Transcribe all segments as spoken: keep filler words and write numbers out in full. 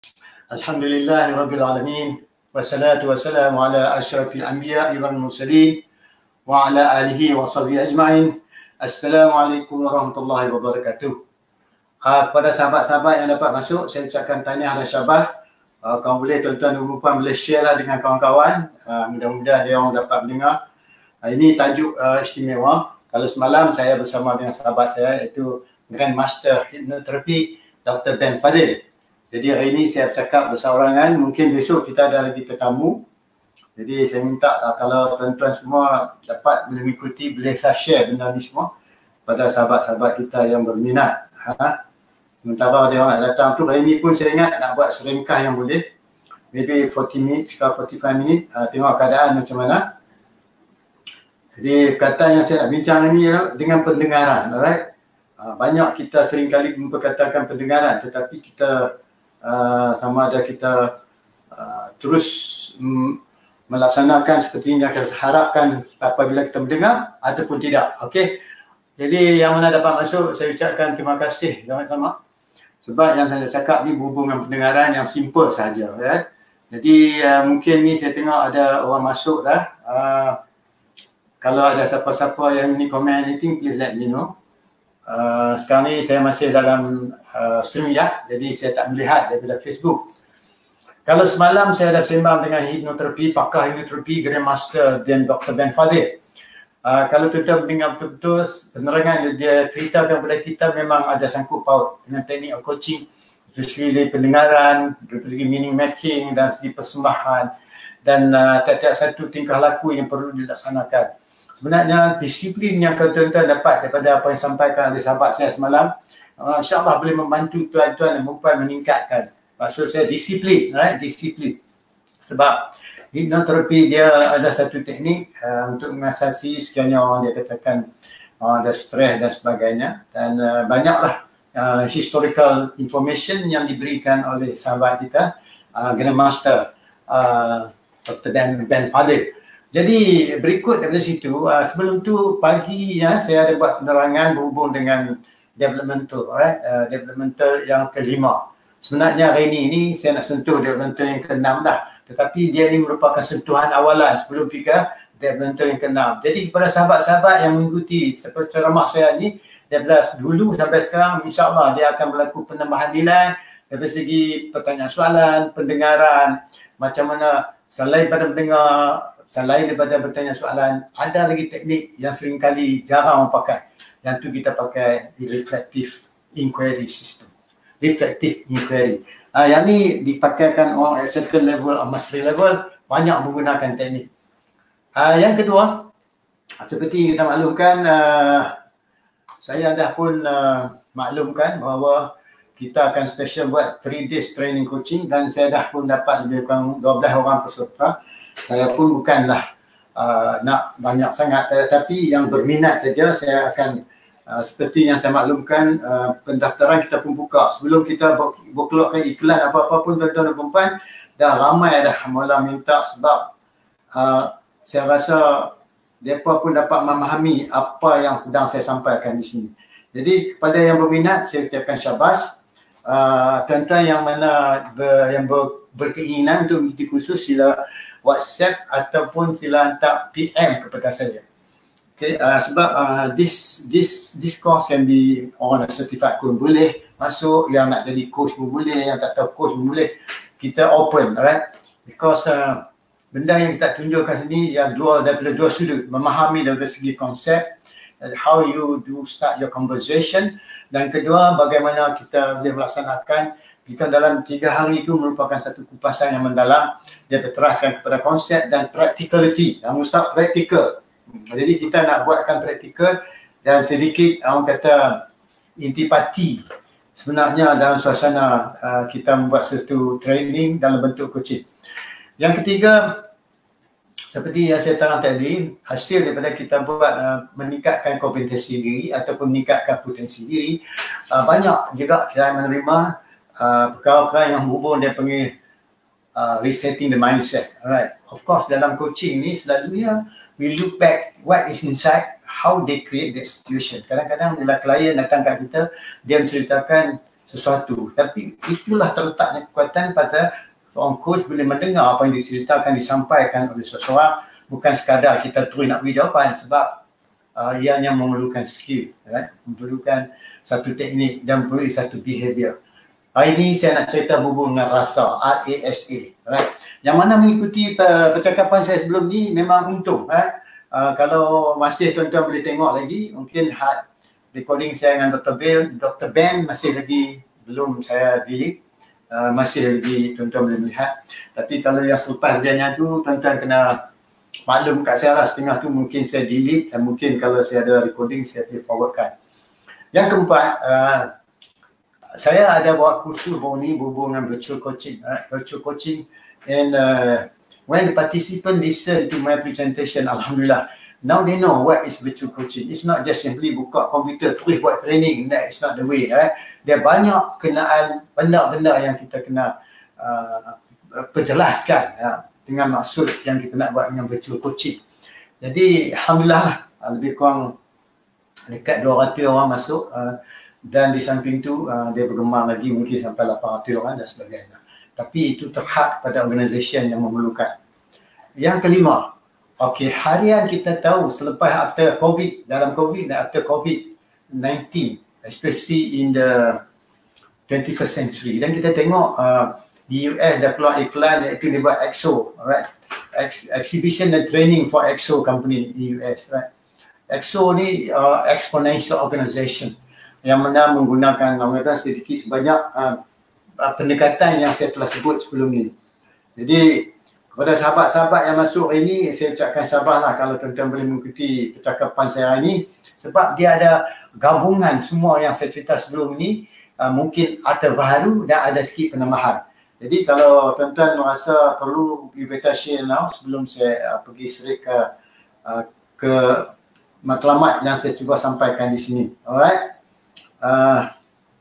Alhamdulillahirabbil alamin wassalatu wassalamu ala asyrafil anbiya'i wal mursalin wa ala alihi wa sahbihi ajma'in. Assalamualaikum warahmatullahi wabarakatuh. Uh, kepada sahabat-sahabat yang dapat masuk, saya ucapkan tahniah dan syabas. Uh, kamu boleh tuan-tuan dan puan boleh share lah dengan kawan-kawan. Uh, mudah-mudahan dia orang dapat mendengar. Uh, ini tajuk uh, istimewa. Kalau semalam saya bersama dengan sahabat saya iaitu Grandmaster Hipnoterapi Doktor Ben Fadil. Jadi hari ini saya bercakap berseorangan, mungkin besok kita ada lagi tetamu. Jadi saya minta lah kalau tuan-tuan semua dapat mengikuti, boleh share benda ni semua pada sahabat-sahabat kita yang berminat. Ha? Sementara dia orang nak datang tu, hari ini pun saya ingat nak buat seringkah yang boleh. Maybe forty minutes ke forty-five minutes, uh, tengok keadaan macam mana. Jadi kata yang saya nak bincang ini ialah dengan pendengaran. Alright? Uh, banyak kita seringkali memperkatakan pendengaran, tetapi kita Uh, sama ada kita uh, terus mm, melaksanakan seperti yang kita harapkan apabila kita mendengar ataupun tidak. Okey. Jadi yang mana dapat masuk, saya ucapkan terima kasih sama-sama. Sebab yang saya cakap ni berhubung dengan pendengaran yang simple saja, ya. Jadi uh, mungkin ni saya tengok ada orang masuk dah. Uh, kalau ada siapa-siapa yang ni komen anything, please let me know. Uh, sekarang ni saya masih dalam uh, StreamYard, jadi saya tak melihat daripada Facebook. Kalau semalam saya dah bersembang dengan hipnoterapi, pakar hipnoterapi Grandmaster dan Doktor Ben Fadil. Uh, kalau tuan-tuan mendengar betul-betul penerangan dia ceritakan kepada kita memang ada sangkut paut dengan teknik of coaching, dari segi pendengaran, dari segi meaning making dan segi persembahan dan uh, tiap-tiap satu tingkah laku yang perlu dilaksanakan. Sebenarnya disiplin yang tuan-tuan dapat daripada apa yang disampaikan oleh sahabat saya semalam, uh, insyaAllah boleh membantu tuan-tuan dan puan meningkatkan. Maksud saya disiplin, right? Disiplin. Sebab hipnoterapi dia ada satu teknik uh, untuk mengatasi sekian orang dia katakan uh, ada stres dan sebagainya. Dan uh, banyaklah uh, historical information yang diberikan oleh sahabat kita, uh, Grandmaster uh, Doktor Ben, Ben Fadil. Jadi berikut daripada situ, uh, sebelum tu pagi ya, saya ada buat penerangan berhubung dengan developmental, right? uh, developmental yang kelima. Sebenarnya hari ini, ini saya nak sentuh developmental yang keenam dah. Tetapi dia ni merupakan sentuhan awalan sebelum pergi ke developmental yang keenam. Jadi kepada sahabat-sahabat yang mengikuti seperti ceramah saya ni, daripada dulu sampai sekarang, insyaAllah dia akan berlaku penambahan nilai dari segi pertanyaan soalan, pendengaran, macam mana selain pada mendengar, selain daripada bertanya soalan, ada lagi teknik yang seringkali jarang orang pakai. Yang tu kita pakai reflective inquiry system. Reflective inquiry. Uh, yang ni dipakaikan orang at second level or mastery level, banyak menggunakan teknik. Uh, yang kedua, seperti kita maklumkan, uh, saya dah pun uh, maklumkan bahawa kita akan special buat three days training coaching dan saya dah pun dapat lebih kurang dua belas orang peserta. Saya pun bukanlah uh, nak banyak sangat, tetapi yang berminat saja saya akan uh, seperti yang saya maklumkan, uh, pendaftaran kita pun buka. Sebelum kita berkeluarkan iklan apa-apa pun tuan-tuan dan puan, dah ramai dah mula minta sebab uh, saya rasa mereka pun dapat memahami apa yang sedang saya sampaikan di sini. Jadi kepada yang berminat, saya ucapkan syabas. Uh, tuan-tuan yang mana ber, yang ber, berkeinginan untuk mengikuti kursus, sila WhatsApp ataupun sila hantar P M kepada saya. Okay, uh, sebab uh, this this this course can be orang certified pun boleh masuk, yang nak jadi coach pun boleh, yang tak tahu coach pun boleh. Kita open, alright? Because uh, benda yang kita tunjukkan sini yang dua daripada dua sudut, memahami dari segi konsep, how you do start your conversation, dan kedua bagaimana kita boleh melaksanakan. Jika dalam tiga hari itu merupakan satu kupasan yang mendalam, dia berteraskan kepada konsep dan practicality. Yang Ustaz praktikal. Jadi kita nak buatkan praktikal dan sedikit orang kata intipati sebenarnya dalam suasana uh, kita membuat satu training dalam bentuk coaching. Yang ketiga, seperti yang saya terang tadi, hasil daripada kita buat uh, meningkatkan kompetensi diri ataupun meningkatkan potensi diri, uh, banyak juga kita menerima Uh, perkara-perkara yang berhubung dia panggil uh, resetting the mindset. Alright. Of course dalam coaching ni selalunya we look back what is inside, how they create that situation. Kadang-kadang bila klien datang kat kita, dia menceritakan sesuatu. Tapi itulah terletaknya kekuatan pada seorang coach boleh mendengar apa yang diceritakan, disampaikan oleh seseorang, bukan sekadar kita terus nak beri jawapan, sebab uh, ianya memerlukan skill, right? Memerlukan satu teknik dan perlu satu behavior. Hari ini saya nak cerita berhubung dengan rasa, R A S A, right? Yang mana mengikuti percakapan saya sebelum ni memang untung, right? Uh, kalau masih tuan-tuan boleh tengok lagi, mungkin had recording saya dengan Doktor Ben, Doktor Ben masih lagi belum saya delete, uh, masih lagi tuan-tuan boleh melihat. Tapi kalau yang selepas dia tu, tuan-tuan kena maklum kat saya lah, setengah tu mungkin saya delete dan mungkin kalau saya ada recording saya boleh forwardkan. Yang keempat, uh, saya ada buat kursus baru ni berhubung dengan virtual coaching, right? Virtual coaching, and uh, when the participant listen to my presentation, alhamdulillah, now they know what is virtual coaching. It's not just simply buka komputer terus buat training. That is not the way, right? Dia banyak kenaan benda-benda yang kita kena uh, perjelaskan, ya, dengan maksud yang kita nak buat dengan virtual coaching. Jadi alhamdulillah lah, lebih kurang dekat dua ratus orang masuk, uh, dan di samping tu uh, dia bergema lagi mungkin sampai lapan ratus orang dan sebagainya. Tapi itu terhad pada organisasi yang memerlukan. Yang kelima, okey, harian kita tahu selepas after COVID, dalam COVID dan after COVID nineteen, especially in the twenty-first century, dan kita tengok uh, di U S dah keluar iklan iaitu dia buat EXO, right? Ex exhibition and training for EXO company di U S, right? EXO ni uh, exponential organization yang mana menggunakan anggaran sedikit sebanyak uh, pendekatan yang saya telah sebut sebelum ni. Jadi kepada sahabat-sahabat yang masuk hari ini, saya ucapkan sabarlah kalau tuan-tuan boleh mengikuti percakapan saya hari ini, sebab dia ada gabungan semua yang saya cerita sebelum ni, uh, mungkin ada baru dan ada sikit penambahan. Jadi kalau tuan-tuan merasa perlu, you better share now sebelum saya uh, pergi straight ke uh, ke matlamat yang saya cuba sampaikan di sini. Alright. Uh,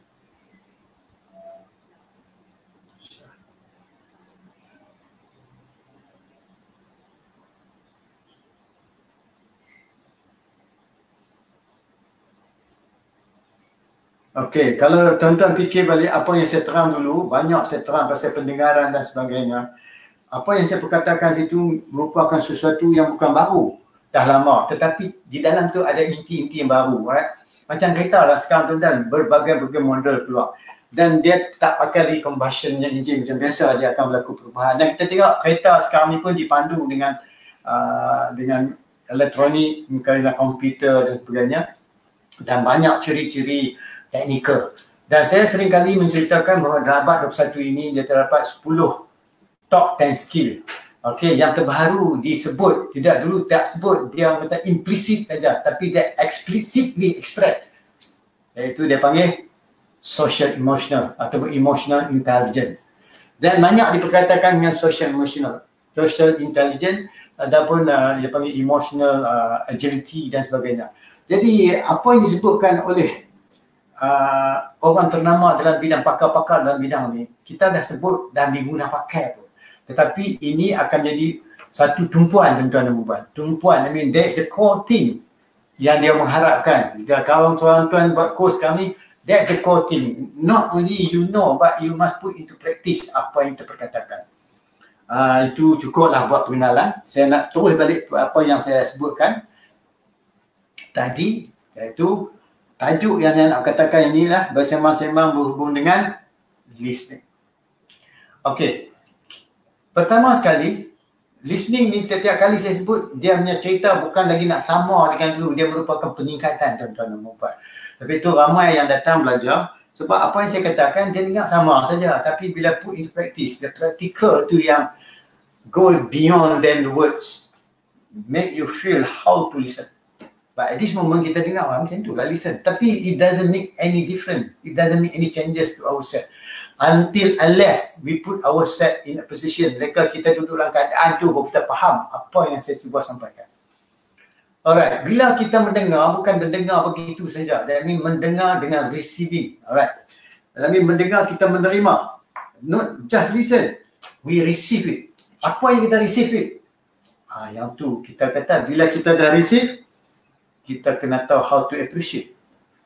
Okey, kalau tuan-tuan fikir balik apa yang saya terang dulu, banyak saya terang pasal pendengaran dan sebagainya. Apa yang saya perkatakan situ merupakan sesuatu yang bukan baru, dah lama. Tetapi di dalam tu ada inti-inti yang baru, right? Macam kereta lah sekarang tuan-tuan, berbagai-bagai model keluar. Dan dia tak pakai lagi combustion engine macam biasa, dia akan berlaku perubahan. Dan kita tengok kereta sekarang ni pun dipandu dengan uh, dengan elektronik, dengan komputer dan sebagainya. Dan banyak ciri-ciri teknikal. Dan saya sering kali menceritakan bahawa dalam abad dua puluh satu ini dia terdapat sepuluh top ten skill. Okey, yang terbaru disebut, tidak dulu tak sebut, dia kata implicit saja, tapi dia explicitly expressed. Iaitu dia panggil social emotional atau emotional intelligence. Dan banyak diperkatakan dengan social emotional, social intelligence ataupun uh, dia panggil emotional uh, agility dan sebagainya. Jadi apa yang disebutkan oleh Uh, orang ternama dalam bidang, pakar-pakar dalam bidang ni, kita dah sebut dan diguna pakai pun. Tetapi ini akan jadi satu tumpuan tuan-tuan dan puan. Tumpuan, I mean that's the core thing yang dia mengharapkan. Jika kawan tuan-tuan buat course kami, that's the core thing. Not only you know, but you must put into practice apa yang kita perkatakan. Uh, itu cukuplah buat pengenalan. Saya nak terus balik apa yang saya sebutkan tadi, iaitu tajuk yang saya nak katakan inilah bersembang-sembang berhubung dengan listening. Okey. Pertama sekali, listening ni setiap kali saya sebut, dia punya cerita bukan lagi nak sama dengan dulu. Dia merupakan peningkatan tuan-tuan dan puan. Tapi itu ramai yang datang belajar. Sebab apa yang saya katakan, dia ingat sama saja. Tapi bila put into practice, the practical tu yang go beyond than the words. Make you feel how to listen. But at this moment kita dengar macam tu lah listen. Tapi it doesn't make any difference. It doesn't make any changes to ourselves. Until unless we put ourselves in a position. Mereka kita duduk dalam keadaan tu baru kita faham apa yang saya cuba sampaikan. Alright. Bila kita mendengar, bukan mendengar begitu saja. That means mendengar dengan receiving. Alright. That means mendengar kita menerima. Not just listen. We receive it. Apa yang kita receive it? Ha, yang tu kita kata bila kita dah receive, kita kena tahu how to appreciate.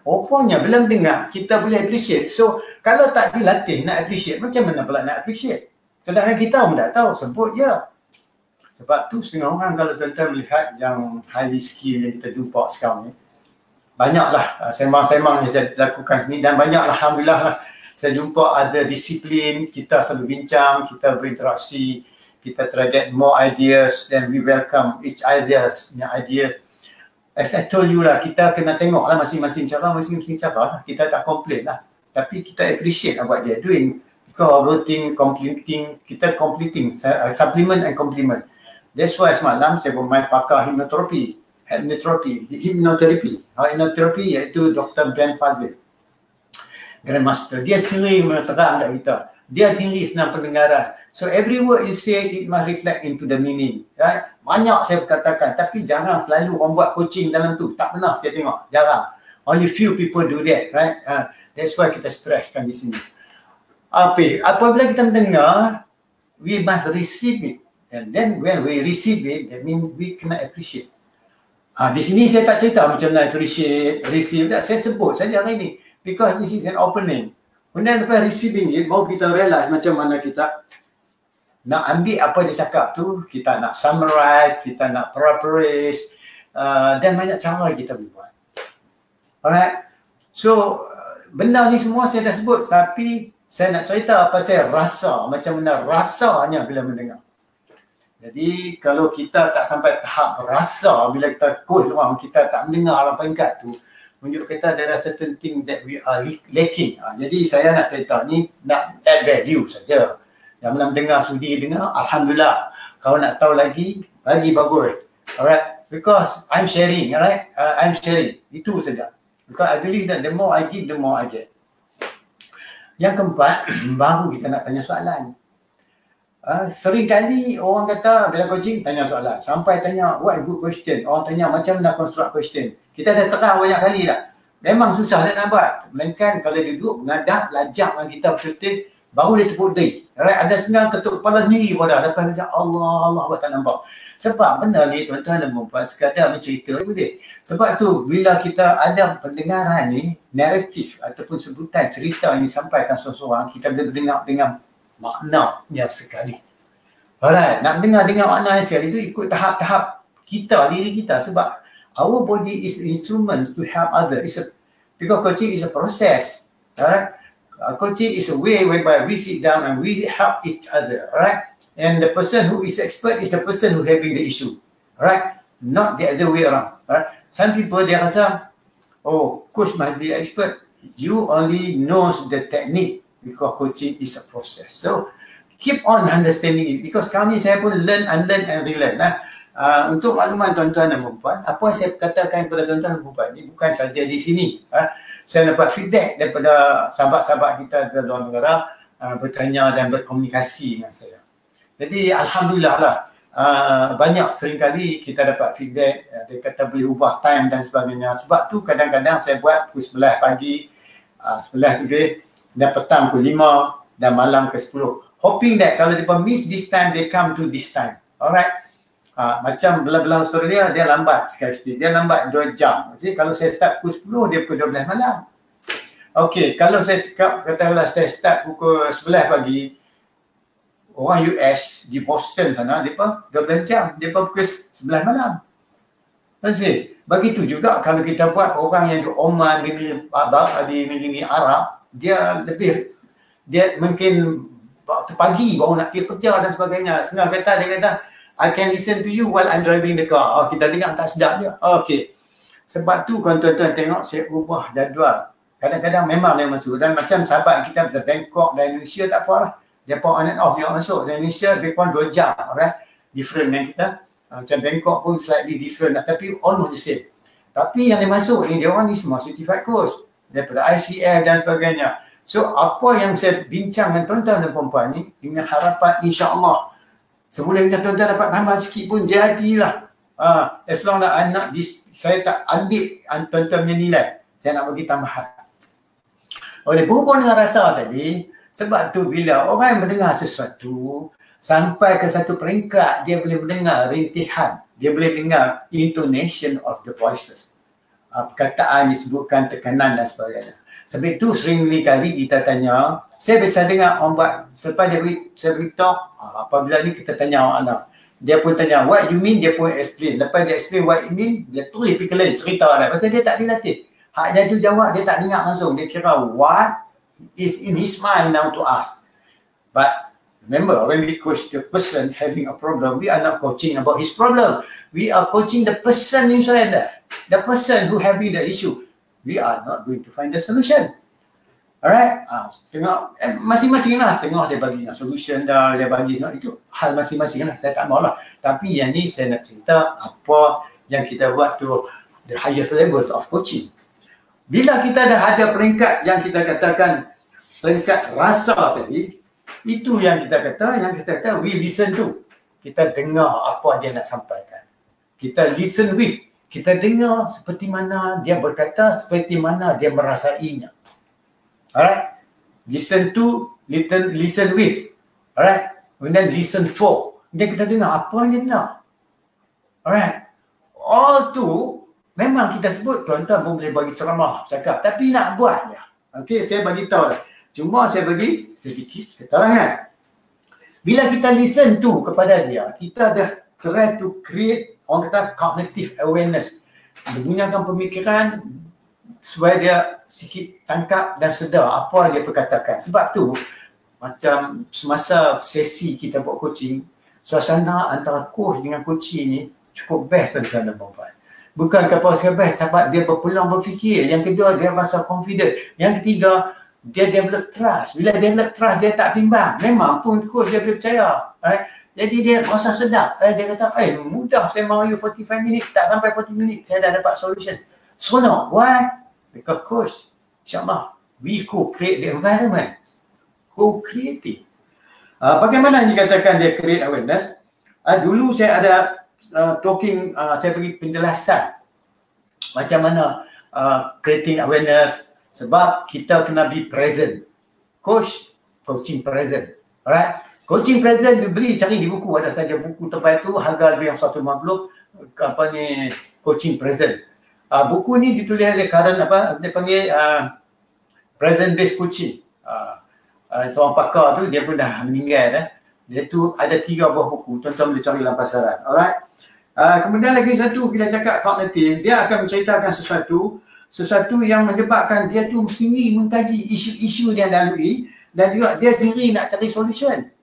Rupanya belum dengar, kita boleh appreciate. So, kalau tak dilatih nak appreciate, macam mana pula nak appreciate? Sedangkan kita pun tak tahu, sebut je. Sebab tu setengah orang kalau tuan-tuan melihat yang highly skill yang kita jumpa sekarang ni, banyaklah sembang-sembang yang saya lakukan sini dan banyaklah Alhamdulillah lah, saya jumpa ada disiplin, kita selalu bincang, kita berinteraksi, kita try get more ideas and we welcome each ideas, ideas. As I told you lah, kita kena tengok lah masing-masing cara, masing-masing cara lah. Kita tak complain lah. Tapi kita appreciate what they are doing. Corroborating, completing, kita completing, uh, supplement and complement. That's why semalam saya bermain pakar hipnoterapi, hypnotherapy, hypnotherapy. Hypnotherapy iaitu Doktor Ben Fazil, Grandmaster. Dia sendiri menerang kat kita. Dia tinggi senang pendengaran. So every word you say, it must reflect into the meaning. Right? Banyak saya katakan, tapi jarang selalu orang buat coaching dalam tu. Tak pernah saya tengok, jarang. Only few people do that, right? Uh, that's why kita stresskan di sini. Apa? Apabila kita mendengar, we must receive it. And then when we receive it, that means we kena appreciate. Ah, di sini saya tak cerita macam mana appreciate, receive. Tak, saya sebut saja hari ini. Because this is an opening. Kemudian lepas receiving it, baru kita realize macam mana kita nak ambil apa dia cakap tu, kita nak summarize, kita nak paraphrase, uh, dan banyak cara kita boleh buat. Alright. So, benda ni semua saya dah sebut, tapi saya nak cerita pasal rasa, macam mana rasanya bila mendengar. Jadi, kalau kita tak sampai tahap rasa bila kita coach orang, kita tak mendengar apa yang kat tu, menunjuk kita ada certain thing that we are lacking. Ha, jadi, saya nak cerita ni, nak add value saja. Yang belum dengar, sudi dengar, Alhamdulillah. Kalau nak tahu lagi, lagi bagus. Alright, because I'm sharing, alright, uh, I'm sharing. Itu saja. Because I believe that the more I give, the more I get. Yang keempat, baru kita nak tanya soalan. Uh, sering kali orang kata bila coaching tanya soalan. Sampai tanya, what a good question. Orang tanya macam mana construct question. Kita dah terang banyak kali dah. Memang susah nak buat. Melainkan kalau duduk, mengadap, lajak dengan kita betul-betul, baru dia tepuk diri. Right? Ada senang ketuk kepala sendiri pun dah. Lepas dia Allah, Allah buat tak nampak. Sebab benda ni tuan-tuan dan puan-puan sekadar mencerita boleh. Sebab tu bila kita ada pendengaran ni, naratif ataupun sebutan cerita yang disampaikan seseorang, kita boleh dengar dengan maknanya sekali. Alright, nak dengar dengan maknanya sekali itu ikut tahap-tahap kita, diri kita. Sebab our body is instruments to help others. It's a, because coaching is a process. Alright. Uh, coaching is a way whereby we sit down and we help each other, right? And the person who is expert is the person who having the issue, right? Not the other way around, right? Some people dia rasa, oh, coach must be expert. You only knows the technique because coaching is a process. So keep on understanding it because kami saya pun learn, unlearn and relearn. Nah, uh, untuk makluman tuan-tuan dan puan-puan, apa yang saya katakan kepada tuan-tuan dan puan-puan ini bukan saja di sini. Uh, Saya dapat feedback daripada sahabat-sahabat kita di luar negara uh, bertanya dan berkomunikasi dengan saya. Jadi Alhamdulillah lah, uh, banyak seringkali kita dapat feedback, uh, dia kata boleh ubah time dan sebagainya. Sebab tu kadang-kadang saya buat pukul sebelas pagi, uh, sebelas lebih, dan petang pukul lima dan malam ke sepuluh. Hoping that kalau mereka miss this time, they come to this time. Alright. Uh, macam belah-belah Australia, dia lambat sekali-sekali. Dia lambat dua jam. Jadi kalau saya start pukul sepuluh, dia pukul dua belas malam. Okey, kalau saya katakanlah saya start pukul sebelas pagi, orang U S di Boston sana, mereka dua belas jam. Mereka pukul sebelas malam. Maksud, begitu juga kalau kita buat orang yang di Oman, di negeri Arab, dia lebih, dia mungkin waktu pagi baru nak pergi kerja dan sebagainya. Senang kata, dia kata, I can listen to you while I'm driving the car. Oh, kita dengar tak sedap dia. Okey. Sebab tu kalau tuan-tuan tengok saya ubah jadual. Kadang-kadang memang dia masuk. Dan macam sahabat kita dari Bangkok dan Indonesia tak apalah. Dia on and off dia masuk. Dan Indonesia lebih kurang dua jam. Right? Different dengan kita. Macam Bangkok pun slightly different. Tapi almost the same. Tapi yang dia masuk ni, dia orang ni semua certified coach. Daripada I C F dan sebagainya. So apa yang saya bincang dengan tuan-tuan dan puan-puan ni, dengan harapan insya-Allah sebelum tuan-tuan dapat tambah sikit pun jadilah. Uh, as long as I nak dis, saya tak ambil tuan-tuan punya nilai. Saya nak bagi tambahan. Oleh berhubung dengan rasa tadi, sebab tu bila orang yang mendengar sesuatu sampai ke satu peringkat, dia boleh mendengar rintihan. Dia boleh dengar intonation of the voices. uh, perkataan disebutkan tekanan dan sebagainya. Sebab itu sering kali kita tanya, saya biasa dengar orang buat, selepas dia beri, saya beritahu, uh, apabila ni kita tanya orang anak, dia pun tanya what you mean, dia pun explain. Lepas dia explain what you mean, dia tulis pergi lain, cerita lah. Pasal dia tak dilatih. Hak dia tu jawab, dia tak dengar langsung. Dia kira what is in his mind now to ask. But remember, when we coach the person having a problem, we are not coaching about his problem. We are coaching the person inside there. The person who having the issue. We are not going to find the solution. Alright? Ah, tengok, eh, masing-masing lah. Tengok dia bagi solution dah, dia bagi semua. Itu hal masing-masing lah. Saya tak mahu lah. Tapi yang ni saya nak cerita apa yang kita buat tu, the highest level of coaching. Bila kita dah ada peringkat yang kita katakan peringkat rasa tadi, itu yang kita kata, yang kita kata we listen to. Kita dengar apa dia nak sampaikan. Kita listen with. Kita dengar seperti mana dia berkata, seperti mana dia merasainya. Alright? Listen to, listen, listen with. Alright? And then listen for. Dan kita dengar apa yang dia nak. Alright? All tu, memang kita sebut, tuan-tuan pun boleh bagi ceramah, cakap. Tapi nak buat dia. Okay, saya bagi tahu dah. Cuma saya bagi sedikit keterangan. Bila kita listen to kepada dia, kita dah try to create, orang kata cognitive awareness. Menggunakan pemikiran supaya dia sikit tangkap dan sedar apa dia perkatakan. Sebab tu, macam semasa sesi kita buat coaching, suasana antara coach dengan coaching ni cukup best tuan-tuan dan puan-puan. Bukan kapal sekali best, sebab dia berpeluang berfikir. Yang kedua, dia rasa confident. Yang ketiga, dia develop trust. Bila develop trust, dia tak bimbang. Memang pun coach dia boleh percaya. Right? Jadi dia rasa sedap. Eh, dia kata, eh mudah saya mahu you forty-five minit. Tak sampai forty minit, saya dah dapat solution. Seronok. Why? Because coach, insyaAllah, we co-create the environment. Co-creating. Uh, bagaimana dikatakan dia create awareness? Uh, dulu saya ada uh, talking, uh, saya beri penjelasan macam mana uh, creating awareness. Sebab kita kena be present. Coach, coaching present. Alright? Coaching present, you beli, cari di buku. Ada saja buku tebal tu, harga lebih yang seratus lima puluh. Apa ni, coaching present. Uh, buku ni ditulis oleh Karen, apa, dia panggil uh, present based coaching. Uh, uh, seorang pakar tu, dia pun dah meninggal. Eh. Dia tu ada tiga buah buku. Tuan-tuan boleh cari dalam pasaran. Alright? Uh, kemudian lagi satu, bila cakap cognitive, dia akan menceritakan sesuatu sesuatu yang menyebabkan dia tu sendiri mengkaji isu-isu dia lalui dan juga dia sendiri nak cari solution.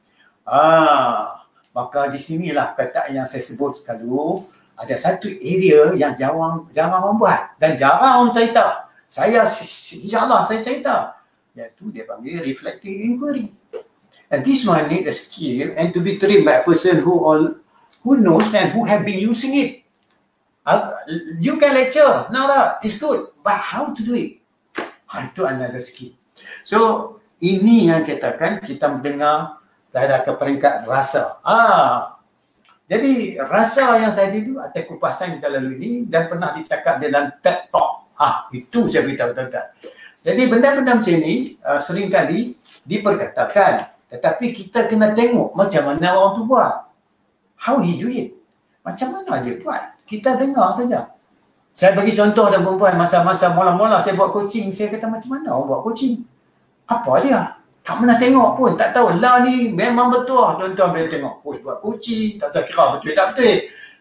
Ah, maka di sinilah perkataan yang saya sebut selalu, ada satu area yang jarang jarang orang buat dan jarang orang cerita. Saya insya-Allah saya cerita. Iaitu dia panggil reflective inquiry. And this one need a skill and to be trained by a person who all who knows and who have been using it. Uh, you can lecture, no, no, it's good, but how to do it? Ah, itu another skill. So ini yang katakan kita mendengar dari ke peringkat rasa. Ah, jadi rasa yang saya dulu atas kupasan kita lalu ini dan pernah dicakap dalam TED Talk. Ah, itu saya beritahu tuan-tuan. Jadi benda-benda macam ini uh, seringkali diperkatakan, tetapi kita kena tengok macam mana orang tu buat. How he do it? Macam mana dia buat? Kita dengar saja. Saya bagi contoh dan perempuan masa-masa mula-mula saya buat coaching, saya kata macam mana orang buat coaching? Apa dia? Tak pernah tengok pun, tak tahu lah ni memang betul. Tuan-tuan boleh tengok coach buat coaching, tak tahu kira betul tak betul.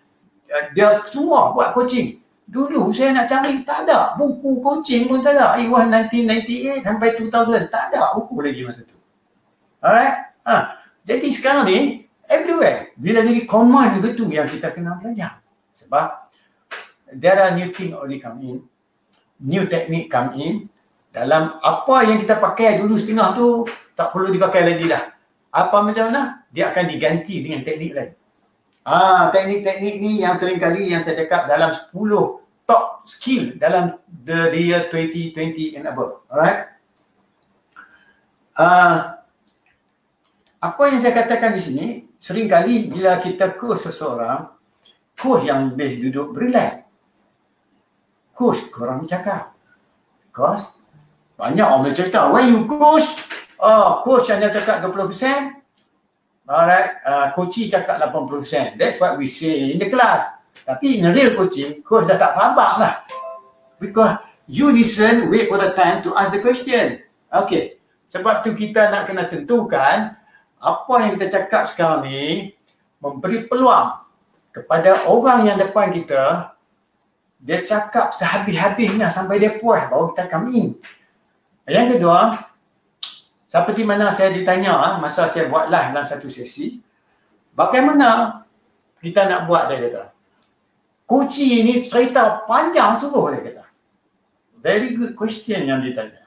Dia semua buat coaching. Dulu saya nak cari, tak ada. Buku coaching pun tak ada. It was nineteen ninety-eight sampai two thousand. Tak ada buku lagi masa tu. Alright? Ha. Jadi sekarang ni, everywhere. Bila jadi common ke tu yang kita kena belajar. Sebab there are new thing only come in. New technique come in. Dalam apa yang kita pakai dulu setengah tu, tak perlu dipakai lagi dah. Apa macam mana? Dia akan diganti dengan teknik lain. Ah, teknik-teknik ni yang sering kali yang saya cakap dalam sepuluh top skill dalam the year twenty twenty and above. Alright? Ah, apa yang saya katakan di sini, sering kali bila kita coach seseorang, coach yang lebih duduk berilai. Coach kurang bercakap. Because banyak orang bercakap, when you coach, oh, coach hanya cakap dua puluh peratus. Alright, uh, coaching cakap lapan puluh peratus. That's what we say in the class. Tapi in real coaching, coach dah tak faham lah. Because you listen, wait for the time to ask the question. Okay. Sebab tu kita nak kena tentukan apa yang kita cakap sekarang ni memberi peluang kepada orang yang depan kita, dia cakap sehabis-habisnya sampai dia puas baru kita come in. Yang kedua, seperti mana saya ditanya masa saya buat live dalam satu sesi, bagaimana kita nak buat, dia kata. Kunci ini cerita panjang suruh, dia kata. Very good question yang ditanya.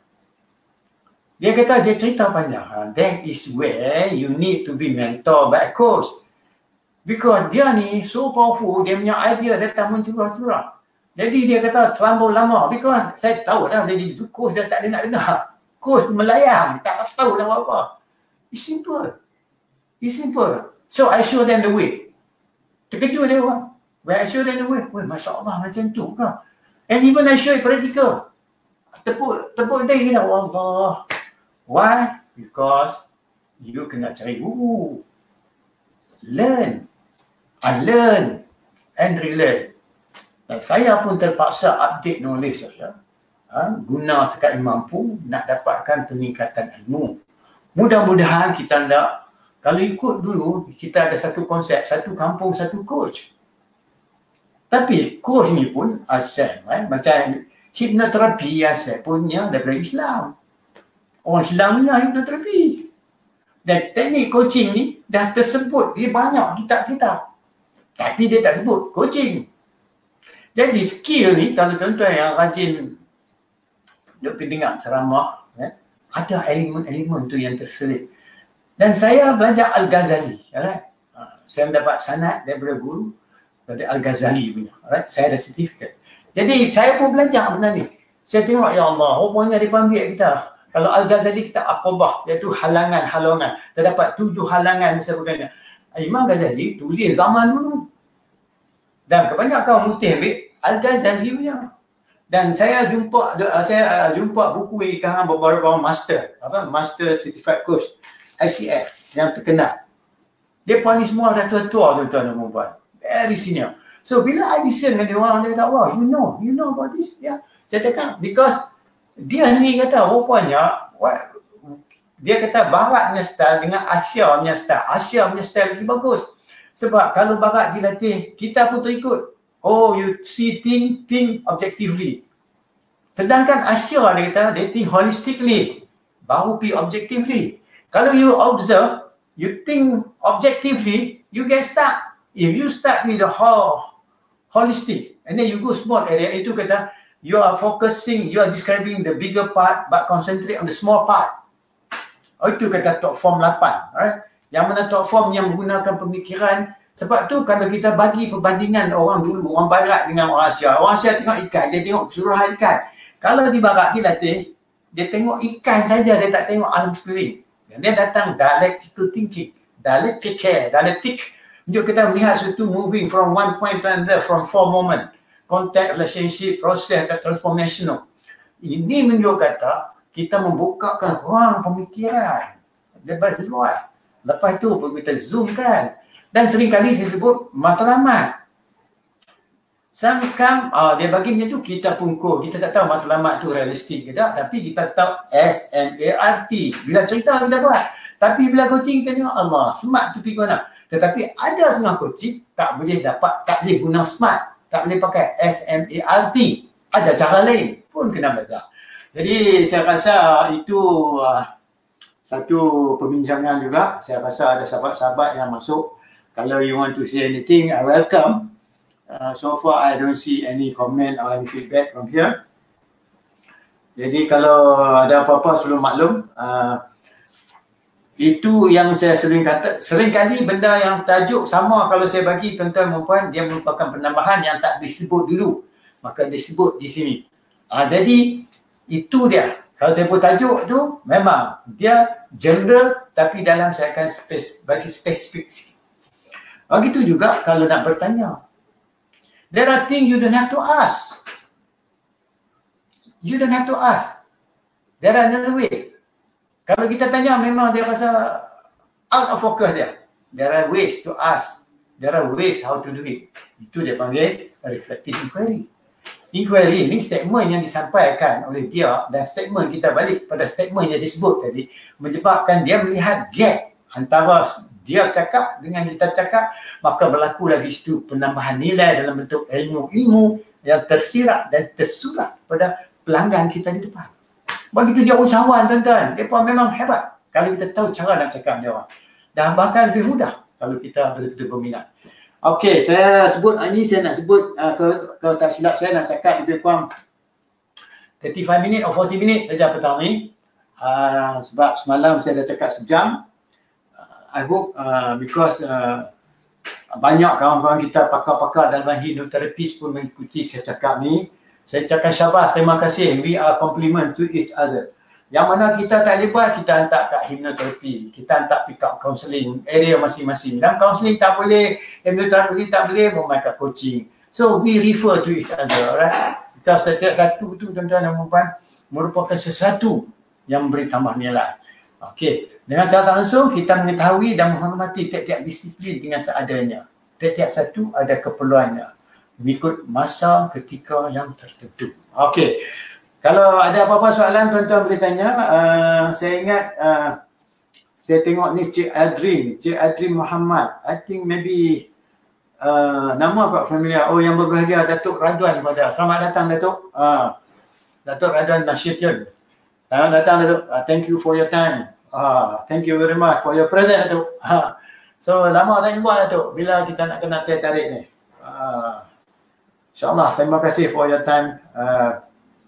Dia kata dia cerita panjang. That is where you need to be mentor by a coach. Because dia ni so powerful, dia punya idea datang mencurah-curah. Jadi dia kata terlalu lama. Because saya tahu dah, jadi coach dah tak ada nak dengar. Coach melayang, tak tahu dah apa-apa. It's simple. It's simple. So I show them the way. Terkejut dia orang. When I show them the way, weh, Masya Allah macam tu ke? And even I show it practical. Tepuk, tepuk dia kena, Allah. Why? Because you kena cari guru. Learn. Unlearn. And relearn. Dan saya pun terpaksa update knowledge saya. Ha, guna sekali mampu nak dapatkan peningkatan ilmu. Mudah-mudahan kita nak, kalau ikut dulu, kita ada satu konsep, satu kampung, satu coach. Tapi coach ni pun asal, eh? Macam hipnoterapi asal punya daripada Islam. Orang Islam ni lah hipnoterapi. Dan teknik coaching ni dah tersebut di banyak kitab-kitab. Tapi dia tak sebut coaching. Jadi skill ni, kalau tuan-tuan yang rajin duk dengar ceramah, eh, ada elemen-elemen tu yang terselit. Dan saya belajar Al-Ghazali. Right? Saya mendapat sanad daripada guru dari Al-Ghazali punya. Right? Saya ada sertifikat. Jadi saya pun belajar benda ni. Saya tengok, ya Allah, rupanya dia ambil kita. Kalau Al-Ghazali kita Aqabah, iaitu halangan-halangan. Terdapat tujuh halangan sebagainya. Imam Ghazali tulis zaman dulu. Dan kebanyakan kaum mutih ambil Al-Ghazali punya. Dan saya jumpa saya jumpa buku ini karangan beberapa master, apa Master Certified Coach I C F yang terkenal. Dia pun ni semua dah tua-tua, tuan-tuan dan puan-puan. Very senior. So bila I listen dengan dia orang, dia kata, wow, you know, you know about this. Ya, saya cakap, because dia ni kata rupanya what, dia kata barat punya style dengan Asia punya style. Asia punya style lagi bagus. Sebab kalau barat dilatih, kita pun terikut. Oh, you see think, think objectively. Sedangkan Asia dia kata, they think holistically. Baru pergi objectively. Kalau you observe, you think objectively, you get stuck. If you start with the whole holistic, and then you go small area, itu kata, you are focusing, you are describing the bigger part but concentrate on the small part. Oh, itu kata top form lapan. Right? Yang mana top form yang menggunakan pemikiran. Sebab tu kalau kita bagi perbandingan orang dulu, orang barat dengan orang Asia. Orang Asia tengok ikan, dia tengok keseluruhan ikan. Kalau di barat dilatih, dia tengok ikan saja, dia tak tengok alam sekeliling. Dan dia datang dialectical thinking, dialectic care, dialectic. Untuk kita melihat sesuatu moving from one point to another, from four moment. Contact, relationship, proses, transformational. Ini menunjuk kata kita membukakan ruang pemikiran lebar luas. Lepas tu kita zoomkan. Dan seringkali saya sebut matlamat. Samkam, ah, dia bagi macam tu kita pungkur. Kita tak tahu matlamat tu realistik ke tak. Tapi kita tahu S M A R T. Bila cerita kita buat. Tapi bila coaching kita tengok Allah, smart tu pergi mana. Tetapi ada setengah coaching tak boleh dapat, tak boleh guna smart. Tak boleh pakai S M A R T. Ada cara lain pun kena belajar. Jadi saya rasa itu uh, satu perbincangan juga. Saya rasa ada sahabat-sahabat yang masuk. Kalau you want to say anything, I welcome. Uh, so far I don't see any comment or any feedback from here. Jadi kalau ada apa-apa sebelum maklum, uh, itu yang saya sering kata, sering kali benda yang tajuk sama kalau saya bagi tuan-tuan dan puan, dia merupakan penambahan yang tak disebut dulu. Maka disebut di sini. Uh, jadi itu dia. Kalau saya buat tajuk tu, memang dia general tapi dalam saya akan spes- bagi spesifik sikit. Begitu juga kalau nak bertanya. There are things you don't have to ask. You don't have to ask. There are another way. Kalau kita tanya memang dia rasa out of focus dia. There are ways to ask. There are ways how to do it. Itu dia panggil reflective inquiry. inquiry ni statement yang disampaikan oleh dia dan statement kita balik pada statement yang disebut tadi menyebabkan dia melihat gap antara dia cakap dengan kita cakap, maka berlaku lagi situ penambahan nilai dalam bentuk ilmu-ilmu yang tersirat dan tersurat pada pelanggan kita di depan. Begitu dia usahawan tuan-tuan, mereka memang hebat kalau kita tahu cara nak cakap dia orang. Dan bahkan lebih mudah kalau kita betul-betul berminat. Okey, saya sebut ini, saya nak sebut uh, kalau, kalau tak silap saya nak cakap lebih kurang tiga puluh lima minit atau empat puluh minit saja petang ni. Uh, sebab semalam saya dah cakap sejam. Uh, I hope uh, because uh, banyak kawan-kawan kita pakar-pakar dalam hipnoterapis pun mengikuti saya cakap ni. Saya cakap syabas, terima kasih. We are complement to each other. Yang mana kita tak boleh buat, kita hantar kat hipnoterapi. Kita hantar pick up counselling area masing-masing. Dan counselling tak boleh, hipnoterapi tak boleh, memakai coaching. So we refer to each other, right? Kita setiap satu tu tuan-tuan dan puan merupakan sesuatu yang memberi tambah nilai. Okey, dengan cara langsung kita mengetahui dan menghormati tiap-tiap disiplin dengan seadanya. Tiap-tiap satu ada keperluannya. Mengikut masa ketika yang tertentu. Okey. Kalau ada apa-apa soalan tuan-tuan boleh tanya. Uh, saya ingat uh, saya tengok ni Cik Adrin, Cik Adrin Muhammad. I think maybe uh, nama kok familiar. Oh, yang berbahagia Datuk Radwan pada. Selamat datang Datuk. Uh, Datuk Radwan Nasution. Selamat datang Datuk. Uh, thank you for your time. Uh, thank you very much for your presence Datuk. Uh, so lama tak jumpa Datuk. Bila kita nak kena tarik ni. Uh, InsyaAllah, terima kasih for your time. Uh,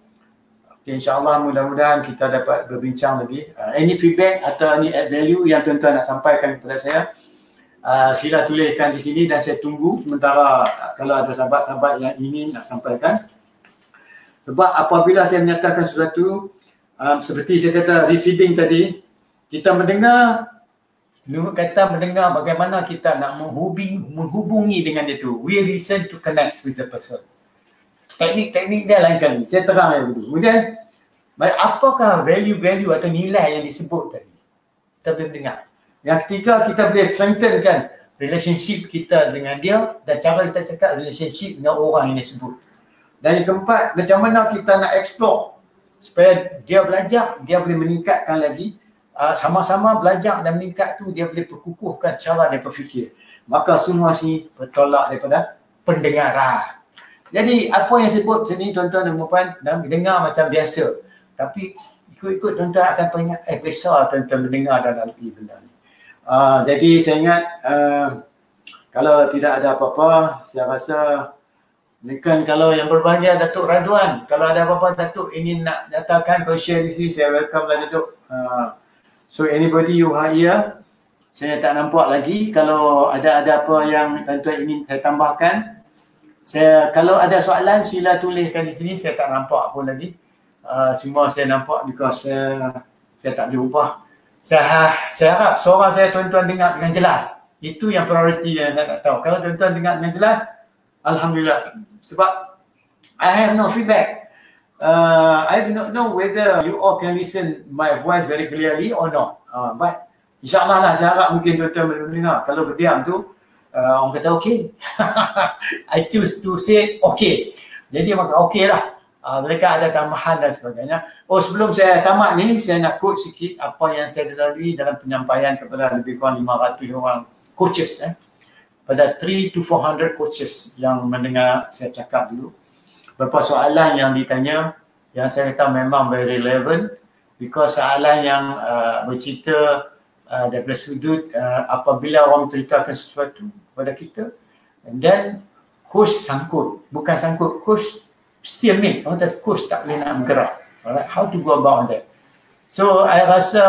okay, InsyaAllah mudah-mudahan kita dapat berbincang lagi. Uh, any feedback atau any add value yang tuan-tuan nak sampaikan kepada saya, uh, sila tuliskan di sini dan saya tunggu sementara uh, kalau ada sahabat-sahabat yang ingin nak sampaikan. Sebab apabila saya menyatakan sesuatu, uh, seperti saya kata receiving tadi, kita mendengar, Menurut kata mendengar bagaimana kita nak menghubungi, menghubungi dengan dia tu. We listen to connect with the person. Teknik-teknik dia lain kali. Saya terang yang dulu. Kemudian, apakah value-value atau nilai yang disebut tadi? Kita boleh dengar. Yang ketiga, kita boleh strengthenkan relationship kita dengan dia dan cara kita cakap relationship dengan orang yang disebut. Dan yang keempat, macam mana kita nak explore supaya dia belajar, dia boleh meningkatkan lagi. Uh, sama-sama belajar dan meningkat tu dia boleh perkukuhkan cara dia berfikir. Maka semua sini bertolak daripada pendengaran. Jadi apa yang sebut sini tuan-tuan dan puan dan dengar macam biasa. Tapi ikut-ikut tuan-tuan akan teringat eh besar tuan-tuan mendengar dan lalui benda ni. Uh, jadi saya ingat uh, kalau tidak ada apa-apa, saya rasa kan kalau yang berbahagia Datuk Radwan, kalau ada apa-apa Datuk ingin nak nyatakan kau share di sini, saya welcome lah Datuk. Uh, So anybody you are here, saya tak nampak lagi. Kalau ada ada apa yang tuan-tuan ingin saya tambahkan, saya kalau ada soalan sila tuliskan di sini. Saya tak nampak pun lagi. Uh, cuma saya nampak because uh, saya tak boleh ubah. Saya saya harap suara saya tuan-tuan dengar dengan jelas. Itu yang priority yang nak, nak tahu. Kalau tuan-tuan dengar dengan jelas, alhamdulillah. Sebab I have no feedback. Uh, I do not know whether you all can listen my voice very clearly or not. Uh, but insyaAllah lah, saya harap mungkin tuan-tuan boleh mendengar. Kalau berdiam tu, uh, orang kata okay. I choose to say okay. Jadi maka okay lah. Uh, mereka ada tambahan dan sebagainya. Oh, sebelum saya tamat ni, saya nak quote sikit apa yang saya lalui dalam penyampaian kepada lebih kurang lima ratus orang coaches. Eh. Pada three to four hundred coaches yang mendengar saya cakap dulu. Beberapa soalan yang ditanya yang saya kata memang very relevant because soalan yang uh, bercerita uh, daripada sudut uh, apabila orang ceritakan sesuatu kepada kita and then coach sangkut, bukan sangkut, coach still make, oh, coach tak boleh nak bergerak. Alright, how to go about that? So I rasa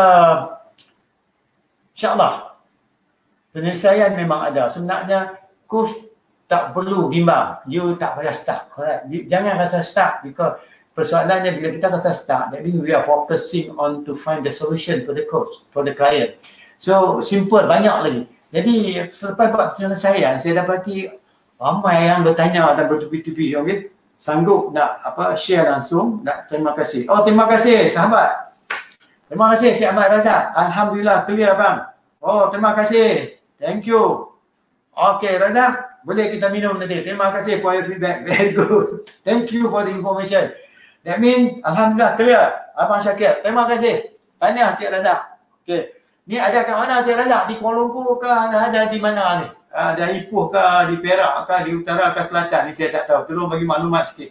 insyaAllah penyelesaian memang ada. Sebenarnya coach tak perlu bimbang, you tak payah start. Alright, jangan rasa start because persoalannya bila kita rasa start, that means we are focusing on to find the solution for the coach, for the client. So simple, banyak lagi. Jadi selepas buat penyelesaian, saya dapati ramai yang bertanya dan bertubi-tubi, okay? Sanggup nak apa share langsung, nak terima kasih. Oh, terima kasih sahabat. Terima kasih Cik Ahmad Razak. Alhamdulillah clear bang. Oh, terima kasih. Thank you. Okay Razak. boleh kita minum tadi. Terima kasih for your feedback. Very good. Thank you for the information. That mean Alhamdulillah clear. Abang Syakir, terima kasih. Tanya Cik Razak. Okay. Ni ada kat mana Cik Razak? Di Kuala Lumpur ke? Ada di mana ni? Ada Ipoh ke? Di Perak ke? Di utara ke selatan? Ni saya tak tahu. Tolong bagi maklumat sikit.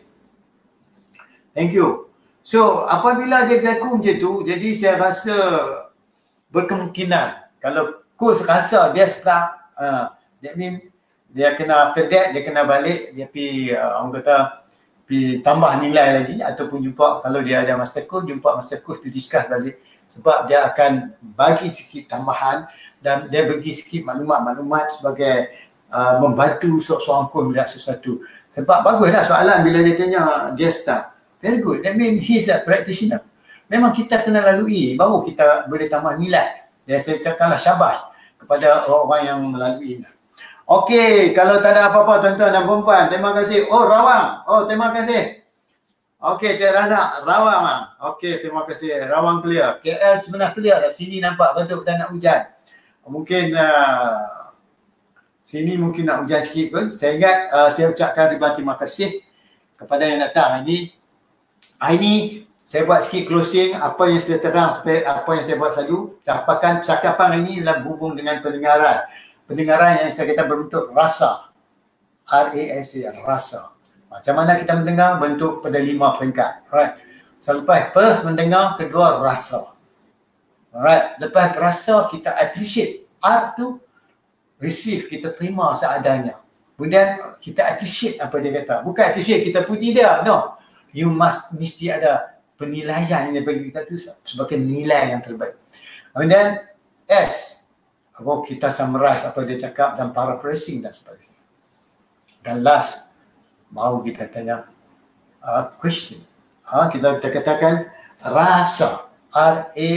Thank you. So, apabila dia berlaku macam tu, jadi saya rasa berkemungkinan kalau kurs rasa dia start, uh, that mean dia kena kedet, dia kena balik, dia pergi, uh, orang kata, pergi tambah nilai lagi ataupun jumpa, kalau dia ada master course, jumpa master course tu discuss balik sebab dia akan bagi sikit tambahan dan dia bagi sikit maklumat-maklumat sebagai uh, membantu seorang course melihat sesuatu. Sebab baguslah soalan bila dia tanya dia start. Very good. That means he's a practitioner. Memang kita kena lalui baru kita boleh tambah nilai. Dan saya ucapkanlah syabas kepada orang-orang yang melalui. Okey, kalau tak ada apa-apa tuan-tuan dan puan-puan, terima kasih. Oh, Rawang. Oh, terima kasih. Okey, Cik Razak, Rawang. Okey, terima kasih. Rawang clear. K L sebenarnya clear dah. Sini nampak redup dan nak hujan. Mungkin uh, sini mungkin nak hujan sikit pun. Saya ingat uh, saya ucapkan ribuan terima kasih kepada yang datang hari ini. Hari ini saya buat sikit closing apa yang saya terang, apa yang saya buat selalu. Capakan cakapan hari ini adalah berhubung dengan pendengaran. Pendengaran yang saya kata berbentuk rasa. R A S A, rasa. Macam mana kita mendengar? Bentuk pada lima peringkat. Right. Selepas first mendengar, kedua rasa. Alright. Lepas rasa kita appreciate. R tu receive, kita terima seadanya. Kemudian kita appreciate apa dia kata. Bukan appreciate kita puji dia. No. You must mesti ada penilaian yang bagi kita tu sebagai nilai yang terbaik. Kemudian S, oh, kita summarize apa dia cakap dan paraphrasing dan sebagainya. Dan last, baru kita tanya uh, question. Uh, kita, kita katakan rasa, R A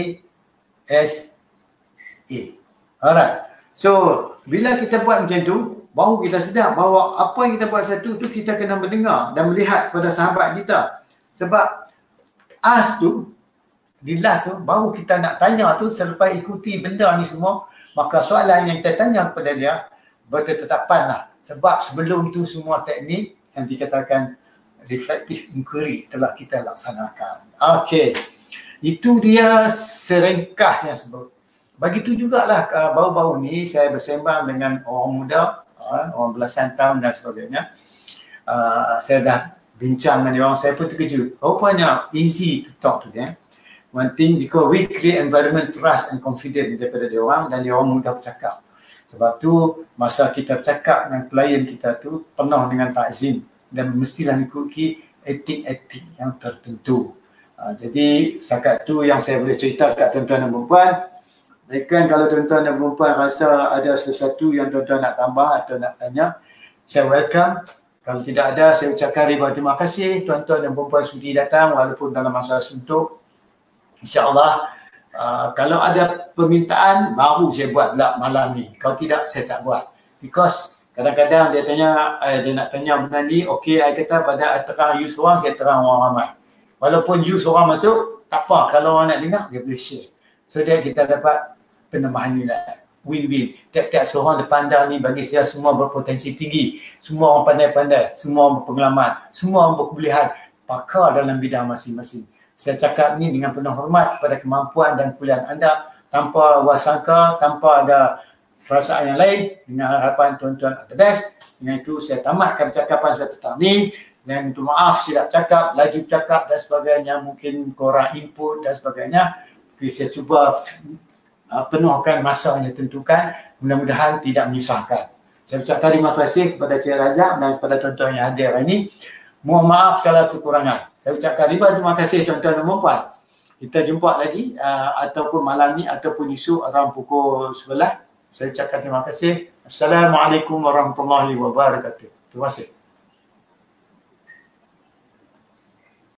S A. Alright. So, bila kita buat macam tu, baru kita sedar bahawa apa yang kita buat satu tu kita kena mendengar dan melihat kepada sahabat kita. Sebab as tu, di last tu, baru kita nak tanya tu selepas ikuti benda ni semua, maka soalan yang kita tanya kepada dia bertetapan lah. Sebab sebelum tu semua teknik yang dikatakan reflective inquiry telah kita laksanakan. Okey, itu dia seringkasnya sebut. Begitu jugalah uh, baru-baru ni saya bersembang dengan orang muda, uh, orang belasan tahun dan sebagainya. Uh, saya dah bincang dengan orang, saya pun terkejut. Rupanya easy to talk to them. One thing, because we create environment trust and confidence daripada dia orang dan dia orang mudah bercakap. Sebab tu masa kita bercakap dengan klien kita tu penuh dengan takzim dan mestilah mengikuti etik-etik yang tertentu. Uh, jadi setakat tu yang saya boleh cerita kat tuan-tuan dan perempuan. Dan kalau tuan-tuan dan perempuan rasa ada sesuatu yang tuan-tuan nak tambah atau nak tanya, saya welcome. Kalau tidak ada, saya ucapkan ribuan terima kasih tuan-tuan dan perempuan sudi datang walaupun dalam masa suntuk. InsyaAllah uh, kalau ada permintaan baru saya buat pula malam ni. Kalau tidak saya tak buat. Because kadang-kadang dia tanya, eh, dia nak tanya benda ni, okey, saya kata pada terang you seorang, dia terang orang ramai. Walaupun you seorang masuk, tak apa. Kalau orang nak dengar, dia boleh share. So dia kita dapat penambahan nilai. Win-win. Tiap-tiap seorang depan anda ni bagi saya semua berpotensi tinggi. Semua orang pandai-pandai. Semua orang berpengalaman. Semua orang berkebolehan. Pakar dalam bidang masing-masing. Saya cakap ni dengan penuh hormat kepada kemampuan dan kebolehan anda. Tanpa wasangka, tanpa ada perasaan yang lain. Dengan harapan tuan-tuan ada best. Dengan itu saya tamatkan percakapan saya petang ni. Dan minta maaf silap cakap, laju cakap dan sebagainya. Mungkin korang input dan sebagainya. Jadi saya cuba Uh, penuhkan masa yang ditentukan, mudah-mudahan tidak menyusahkan. Saya ucapkan terima kasih kepada Cik Razak dan kepada tuan-tuan yang hadir hari ini. Mohon maaf kalau kekurangan. Saya ucapkan ribuan terima kasih tuan-tuan dan puan. Kita jumpa lagi uh, ataupun malam ni ataupun esok around pukul sebelas. Saya ucapkan terima kasih. Assalamualaikum warahmatullahi wabarakatuh. Terima kasih.